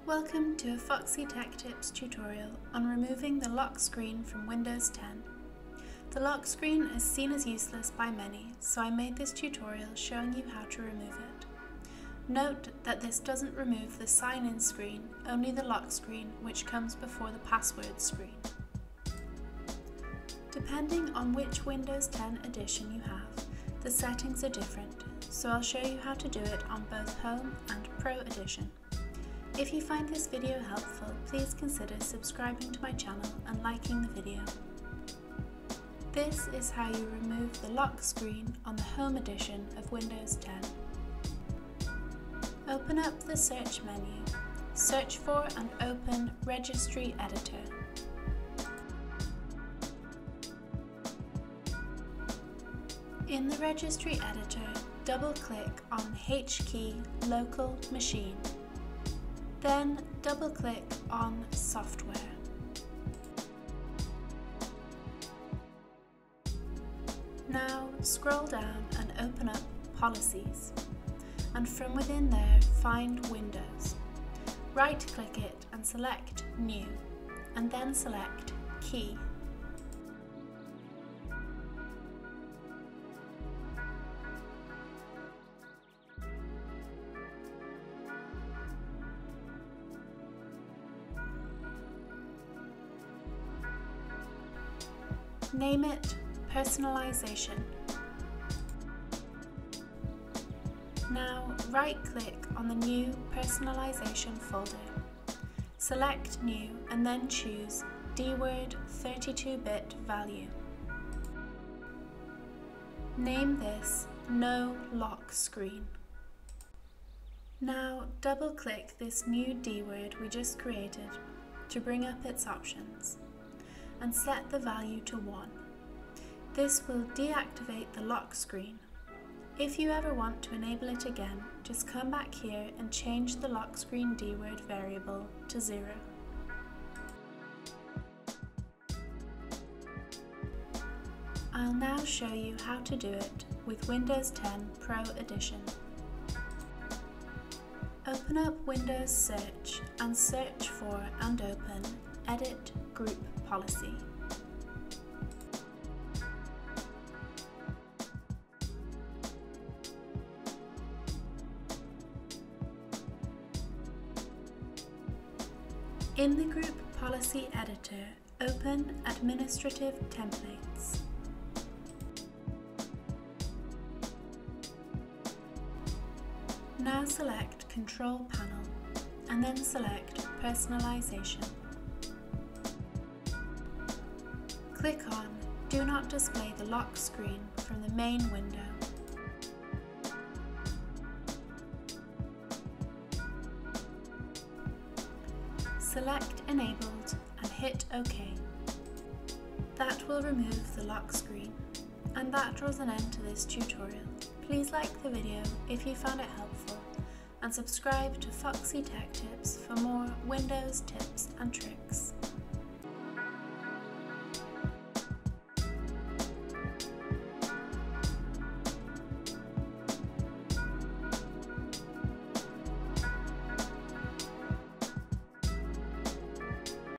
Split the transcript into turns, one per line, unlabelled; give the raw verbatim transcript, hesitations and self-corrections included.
Welcome to a Foxy Tech Tips tutorial on removing the lock screen from Windows ten. The lock screen is seen as useless by many, so I made this tutorial showing you how to remove it. Note that this doesn't remove the sign-in screen, only the lock screen, which comes before the password screen. Depending on which Windows ten edition you have, the settings are different, so I'll show you how to do it on both Home and Pro Edition. If you find this video helpful, please consider subscribing to my channel and liking the video. This is how you remove the lock screen on the Home edition of Windows ten. Open up the search menu, search for and open Registry Editor. In the Registry Editor, double-click on H key Local Machine. Then double-click on Software. Now scroll down and open up Policies, and from within there find Windows. Right-click it and select New, and then select Key. Name it Personalization. Now right-click on the new Personalization folder. Select New and then choose Dword thirty-two bit value. Name this No Lock Screen. Now double-click this new Dword we just created to bring up its options, and set the value to one. This will deactivate the lock screen. If you ever want to enable it again, just come back here and change the lock screen Dword variable to zero. I'll now show you how to do it with Windows ten Pro Edition. Open up Windows Search and search for and open Edit Group Policy. In the Group Policy Editor, open Administrative Templates. Now select Control Panel and then select Personalization. Click on Do Not Display the Lock Screen from the main window. Select Enabled and hit OK. That will remove the lock screen. And that draws an end to this tutorial. Please like the video if you found it helpful, and subscribe to Foxy Tech Tips for more Windows tips and tricks.